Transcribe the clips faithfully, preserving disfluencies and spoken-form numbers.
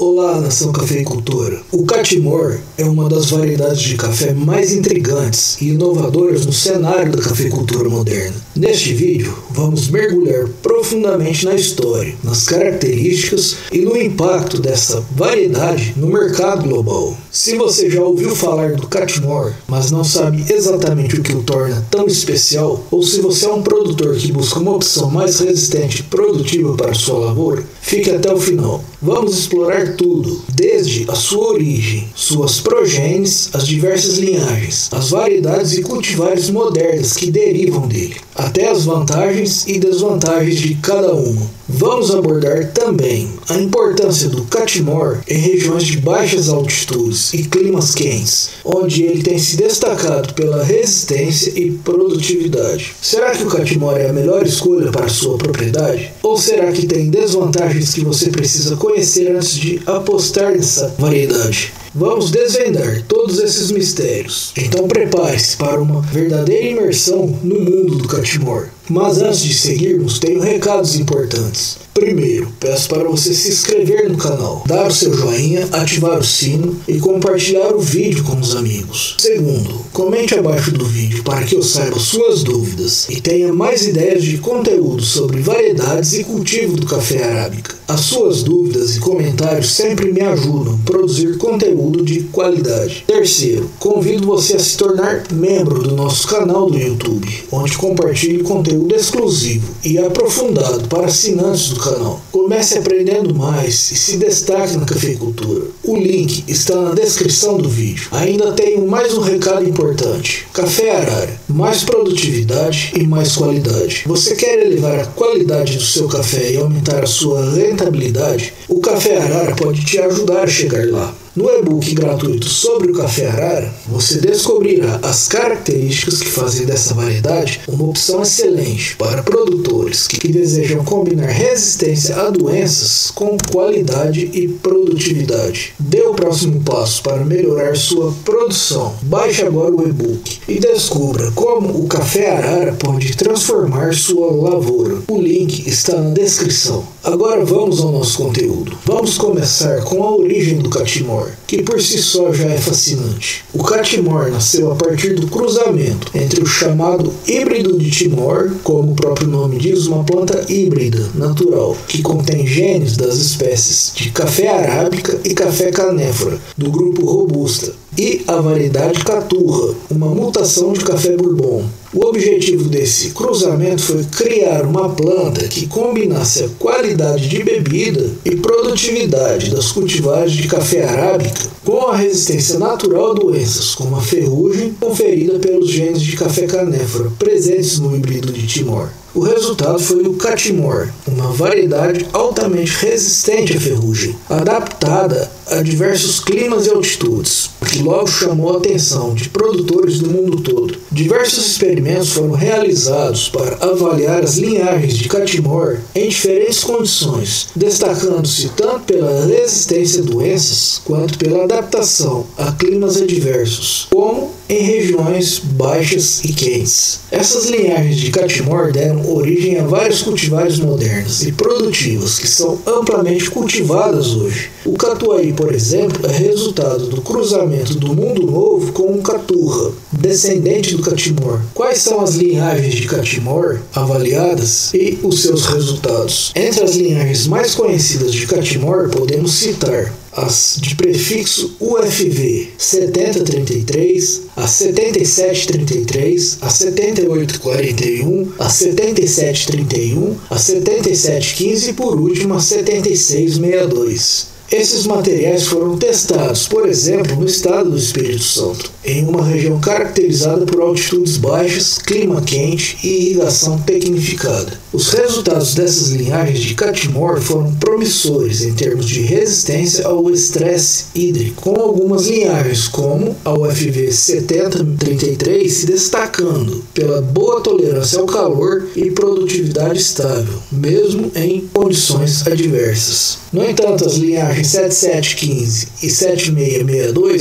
Olá, nação cafeicultora! O Catimor é uma das variedades de café mais intrigantes e inovadoras no cenário da cafeicultura moderna. Neste vídeo, vamos mergulhar profundamente na história, nas características e no impacto dessa variedade no mercado global. Se você já ouviu falar do Catimor, mas não sabe exatamente o que o torna tão especial, ou se você é um produtor que busca uma opção mais resistente e produtiva para sua lavoura, fique até o final. Vamos explorar tudo, desde a sua origem, suas progênies, as diversas linhagens, as variedades e cultivares modernas que derivam dele, até as vantagens e desvantagens de cada uma. Vamos abordar também a importância do Catimor em regiões de baixas altitudes e climas quentes, onde ele tem se destacado pela resistência e produtividade. Será que o Catimor é a melhor escolha para sua propriedade? Ou será que tem desvantagens que você precisa conhecer antes de apostar nessa variedade? Vamos desvendar todos esses mistérios. Então prepare-se para uma verdadeira imersão no mundo do Catimor. Mas antes de seguirmos, tenho recados importantes. Primeiro, peço para você se inscrever no canal, dar o seu joinha, ativar o sino e compartilhar o vídeo com os amigos. Segundo, comente abaixo do vídeo para que eu saiba suas dúvidas e tenha mais ideias de conteúdo sobre variedades e cultivo do café arábica. As suas dúvidas e comentários sempre me ajudam a produzir conteúdo de qualidade. Terceiro, convido você a se tornar membro do nosso canal do YouTube, onde compartilho conteúdo exclusivo e aprofundado para assinantes do canal. Comece aprendendo mais e se destaque na cafeicultura. O link está na descrição do vídeo. Ainda tenho mais um recado importante. Café Arara, mais produtividade e mais qualidade. Você quer elevar a qualidade do seu café e aumentar a sua rentabilidade? O Café Arara pode te ajudar a chegar lá. No e-book gratuito sobre o café Arara, você descobrirá as características que fazem dessa variedade uma opção excelente para produtores que desejam combinar resistência a doenças com qualidade e produtividade. Dê o próximo passo para melhorar sua produção. Baixe agora o e-book e descubra como o café Arara pode transformar sua lavoura. O link está na descrição. Agora vamos ao nosso conteúdo. Vamos começar com a origem do Catimor, que por si só já é fascinante. O Catimor nasceu a partir do cruzamento entre o chamado híbrido de Timor, como o próprio nome diz, uma planta híbrida natural, que contém genes das espécies de café arábica e café canéfora, do grupo robusta, e a variedade caturra, uma mutação de café bourbon. O objetivo desse cruzamento foi criar uma planta que combinasse a qualidade de bebida e produtividade das cultivares de café arábica com a resistência natural a doenças, como a ferrugem conferida pelos genes de café canéfora presentes no híbrido de Timor. O resultado foi o Catimor, uma variedade altamente resistente à ferrugem, adaptada a diversos climas e altitudes, o que logo chamou a atenção de produtores do mundo todo. Diversos experimentos foram realizados para avaliar as linhagens de Catimor em diferentes condições, destacando-se tanto pela resistência a doenças quanto pela adaptação a climas adversos, como em regiões baixas e quentes. Essas linhagens de Catimor deram origem a várias cultivares modernas e produtivas que são amplamente cultivadas hoje. O Catuai, por exemplo, é resultado do cruzamento do Mundo Novo com o Caturra, descendente do Catimor. Quais são as linhagens de Catimor avaliadas e os seus resultados? Entre as linhagens mais conhecidas de Catimor podemos citar as de prefixo U F V setenta trinta e três, a setenta e sete trinta e três, a setenta e oito quarenta e um, a setenta e sete trinta e um, a setenta e sete quinze e por último a setenta e seis sessenta e dois. Esses materiais foram testados, por exemplo, no estado do Espírito Santo, em uma região caracterizada por altitudes baixas, clima quente e irrigação tecnificada. Os resultados dessas linhagens de Catimor foram promissores em termos de resistência ao estresse hídrico, com algumas linhagens como a U F V setenta trinta e três se destacando pela boa tolerância ao calor e produtividade estável, mesmo em condições adversas. No entanto, as linhagens setenta e sete quinze e setenta e seis sessenta e dois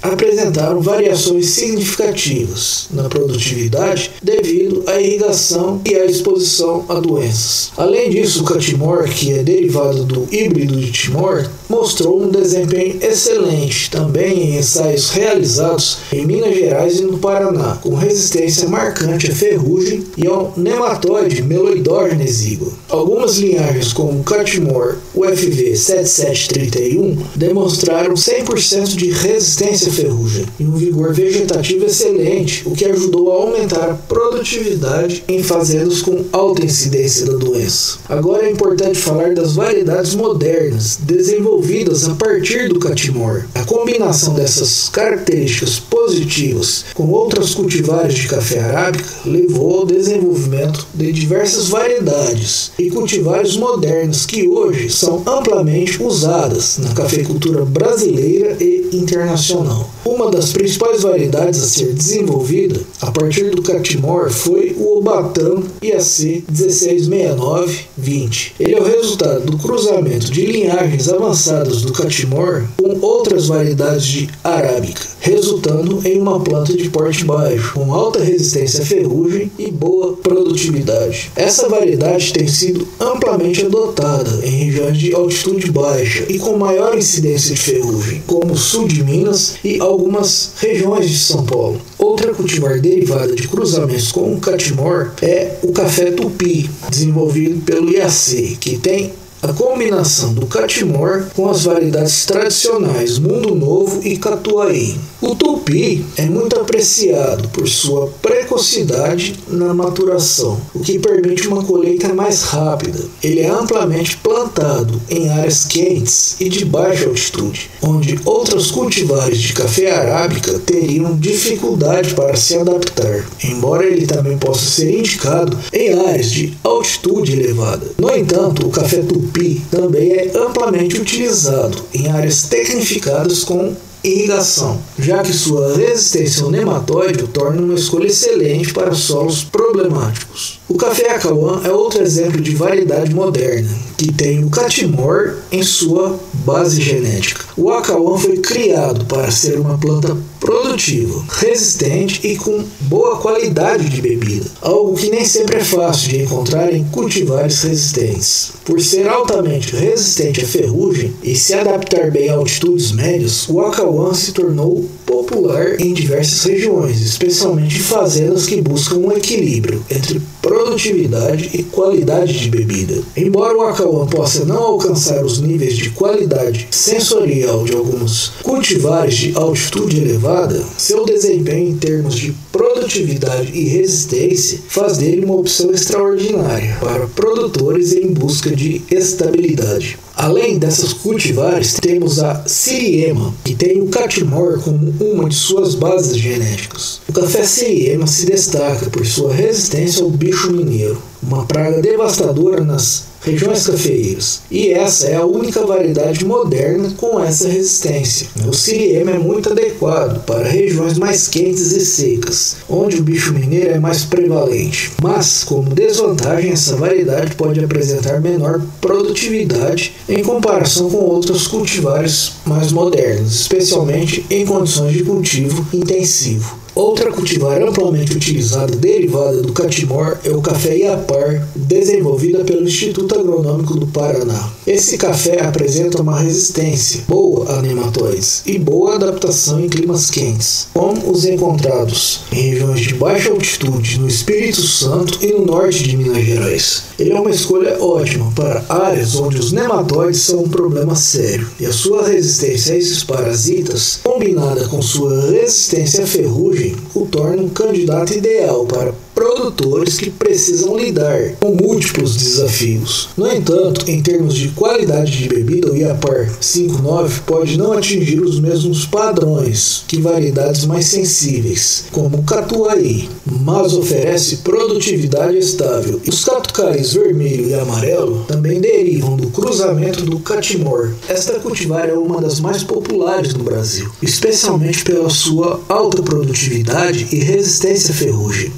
apresentaram variações significativas na produtividade devido à irrigação e à exposição a doenças. Além disso, o Catimor, que é derivado do híbrido de Timor, mostrou um desempenho excelente também em ensaios realizados em Minas Gerais e no Paraná, com resistência marcante à ferrugem e ao nematóide Meloidogena exígua. Algumas linhagens como o Catimor U F V sete sete três um demonstraram cem por cento de resistência à ferrugem e um vigor vegetativo excelente, o que ajudou a aumentar a produtividade em fazendas com alta incidência da doença. Agora é importante falar das variedades modernas desenvolvidas a partir do Catimor. A combinação dessas características positivas com outras cultivares de café arábica levou ao desenvolvimento de diversas variedades e cultivares modernas que hoje são amplamente usadas na cafeicultura brasileira e internacional. Uma das principais variedades a ser desenvolvida a partir do Catimor foi o Obatam I A C um seis seis nove vinte. Ele é o resultado do cruzamento de linhagens avançadas do Catimor com outras variedades de arábica, resultando em uma planta de porte baixo, com alta resistência à ferrugem e boa produtividade. Essa variedade tem sido amplamente adotada em regiões de altitude baixa e com maior incidência de ferrugem, como o sul de Minas e algumas regiões de São Paulo. Outra cultivar derivada de cruzamentos com o Catimor é o café Tupi, desenvolvido pelo I A C, que tem a combinação do Catimor com as variedades tradicionais Mundo Novo e Catuai. O Tupi é muito apreciado por sua precocidade na maturação, o que permite uma colheita mais rápida. Ele é amplamente plantado em áreas quentes e de baixa altitude, onde outros cultivares de café arábica teriam dificuldade para se adaptar, embora ele também possa ser indicado em áreas de altitude elevada. No entanto, o café Tupi também é amplamente utilizado em áreas tecnificadas com irrigação, já que sua resistência ao nematóide o torna uma escolha excelente para solos problemáticos. O café Acauã é outro exemplo de variedade moderna, que tem o Catimor em sua base genética. O Acauã foi criado para ser uma planta produtiva, resistente e com boa qualidade de bebida, algo que nem sempre é fácil de encontrar em cultivares resistentes. Por ser altamente resistente à ferrugem e se adaptar bem a altitudes médias, o Acauã se tornou popular em diversas regiões, especialmente em fazendas que buscam um equilíbrio entre produtividade e qualidade de bebida. Embora o Acauã possa não alcançar os níveis de qualidade sensorial de alguns cultivares de altitude elevada, seu desempenho em termos de produtividade e resistência faz dele uma opção extraordinária para produtores em busca de estabilidade. Além dessas cultivares, temos a Siriema, que tem o Catimor como uma de suas bases genéticas. O café Siriema se destaca por sua resistência ao bicho mineiro, uma praga devastadora nas regiões cafeeiras, e essa é a única variedade moderna com essa resistência. O Siriema é muito adequado para regiões mais quentes e secas, onde o bicho mineiro é mais prevalente, mas como desvantagem essa variedade pode apresentar menor produtividade em comparação com outros cultivares mais modernos, especialmente em condições de cultivo intensivo. Outra cultivar amplamente utilizada derivada do Catimor é o café Iapar, desenvolvida pelo Instituto Agronômico do Paraná. Esse café apresenta uma resistência boa a nematóides e boa adaptação em climas quentes, como os encontrados em regiões de baixa altitude no Espírito Santo e no norte de Minas Gerais. Ele é uma escolha ótima para áreas onde os nematóides são um problema sério, e a sua resistência a esses parasitas, combinada com sua resistência à ferrugem, o torna um candidato ideal para produtores que precisam lidar com múltiplos desafios. No entanto, em termos de qualidade de bebida, o Iapar cinco nove pode não atingir os mesmos padrões que variedades mais sensíveis, como o Catuai, mas oferece produtividade estável. Os catucaris vermelho e amarelo também derivam do cruzamento do Catimor. Esta cultivar é uma das mais populares no Brasil, especialmente pela sua alta produtividade e resistência à ferrugem. Aumenta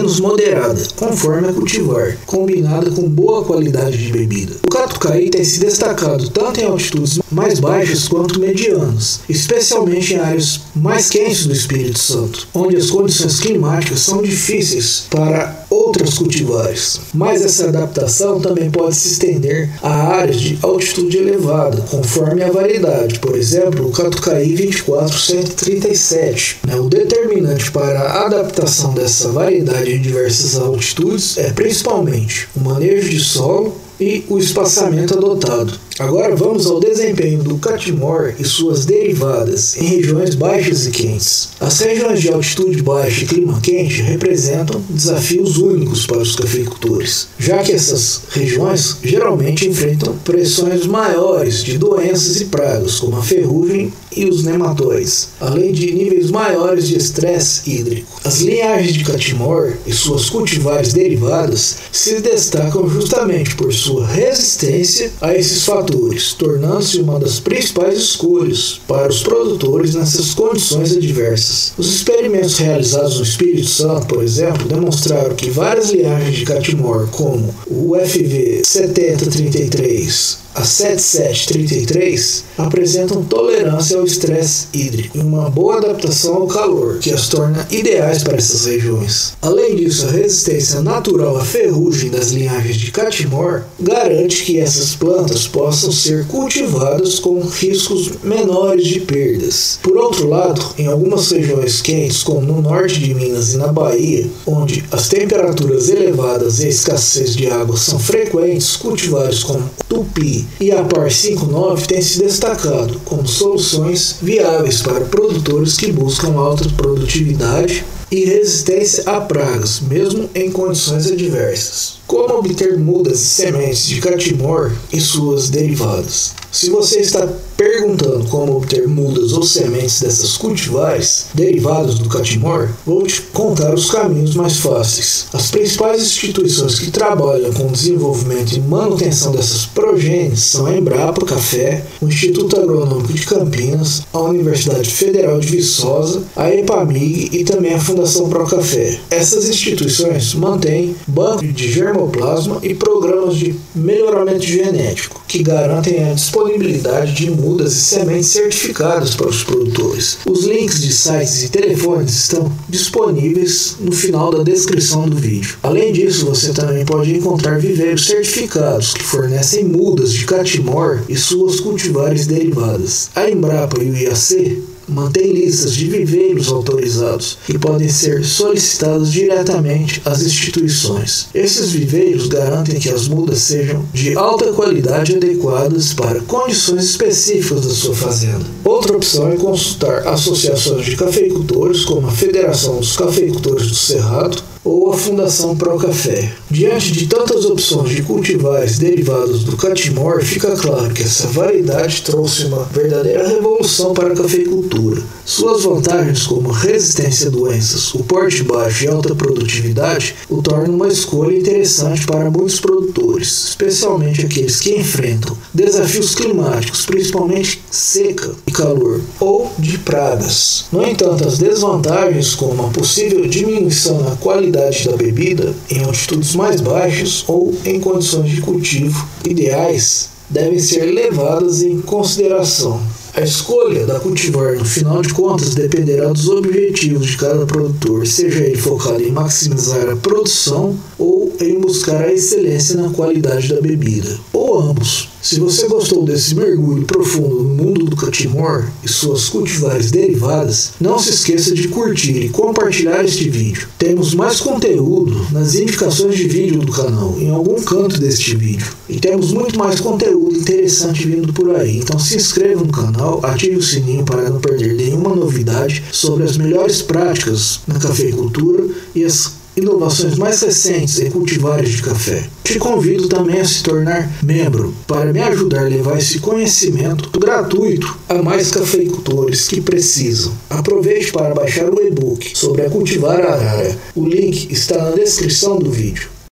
menos moderada, conforme a cultivar, combinada com boa qualidade de bebida. O Catucaí tem se destacado tanto em altitudes mais baixas quanto medianas, especialmente em áreas mais quentes do Espírito Santo, onde as condições climáticas são difíceis para outras cultivares. Mas essa adaptação também pode se estender a áreas de altitude elevada, conforme a variedade. Por exemplo, o Catucaí vinte e quatro cento e trinta e sete. Né? O determinante para a adaptação dessa variedade em diversas altitudes é principalmente o manejo de solo e o espaçamento adotado. Agora vamos ao desempenho do Catimor e suas derivadas em regiões baixas e quentes. As regiões de altitude baixa e clima quente representam desafios únicos para os cafeicultores, já que essas regiões geralmente enfrentam pressões maiores de doenças e pragas, como a ferrugem e os nematóides, além de níveis maiores de estresse hídrico. As linhagens de Catimor e suas cultivares derivadas se destacam justamente por sua resistência a esses fatores, tornando-se uma das principais escolhas para os produtores nessas condições adversas. Os experimentos realizados no Espírito Santo, por exemplo, demonstraram que várias linhagens de Catimor, como o F V setenta trinta e três, a setenta e sete trinta e três, apresentam tolerância ao estresse hídrico e uma boa adaptação ao calor, que as torna ideais para essas regiões. Além disso, a resistência natural à ferrugem das linhagens de Catimor garante que essas plantas possam ser cultivadas com riscos menores de perdas. Por outro lado, em algumas regiões quentes, como no norte de Minas e na Bahia, onde as temperaturas elevadas e a escassez de água são frequentes, cultivares como tupi e a par cinquenta e nove têm se destacado como soluções viáveis para produtores que buscam alta produtividade e resistência a pragas, mesmo em condições adversas. Como obter mudas e sementes de Catimor e suas derivadas? Se você está perguntando como obter mudas ou sementes dessas cultivares derivadas do Catimor, vou te contar os caminhos mais fáceis. As principais instituições que trabalham com o desenvolvimento e manutenção dessas progênies são a Embrapa Café, o Instituto Agronômico de Campinas, a Universidade Federal de Viçosa, a EPAMIG e também a Fundação Procafé. Essas instituições mantêm banco de germoplasma e programas de melhoramento genético que garantem a disponibilidade de mudas e sementes certificadas para os produtores. Os links de sites e telefones estão disponíveis no final da descrição do vídeo. Além disso, você também pode encontrar viveiros certificados que fornecem mudas de Catimor e suas cultivares derivadas. A Embrapa e o I A C mantém listas de viveiros autorizados que podem ser solicitados diretamente às instituições. Esses viveiros garantem que as mudas sejam de alta qualidade adequadas para condições específicas da sua fazenda. Outra opção é consultar associações de cafeicultores, como a Federação dos Cafeicultores do Cerrado ou a Fundação Procafé. Diante de tantas opções de cultivares derivados do Catimor, fica claro que essa variedade trouxe uma verdadeira revolução para a cafeicultura. Suas vantagens, como resistência a doenças, o porte baixo e alta produtividade, o tornam uma escolha interessante para muitos produtores, especialmente aqueles que enfrentam desafios climáticos, principalmente seca e calor, ou de pragas. No entanto, as desvantagens, como a possível diminuição na qualidade da bebida em altitudes mais baixas ou em condições de cultivo ideais, devem ser levadas em consideração. A escolha da cultivar, no final de contas, dependerá dos objetivos de cada produtor, seja ele focado em maximizar a produção ou em buscar a excelência na qualidade da bebida, ou ambos. Se você gostou desse mergulho profundo no mundo do Catimor e suas cultivares derivadas, não se esqueça de curtir e compartilhar este vídeo. Temos mais conteúdo nas indicações de vídeo do canal, em algum canto deste vídeo. E temos muito mais conteúdo interessante vindo por aí, então se inscreva no canal, ative o sininho para não perder nenhuma novidade sobre as melhores práticas na cafeicultura e as inovações mais recentes em cultivares de café. Te convido também a se tornar membro para me ajudar a levar esse conhecimento gratuito a mais cafeicultores que precisam. Aproveite para baixar o e-book sobre a cultivar arara. O link está na descrição do vídeo.